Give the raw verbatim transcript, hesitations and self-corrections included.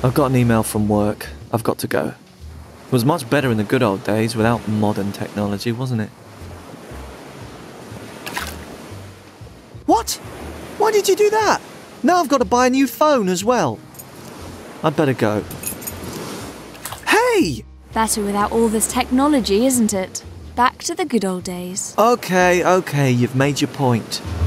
I've got an email from work. I've got to go. It was much better in the good old days without modern technology, wasn't it? What? Why did you do that? Now I've got to buy a new phone as well. I'd better go. Hey! Better without all this technology, isn't it? Back to the good old days. Okay, okay, you've made your point.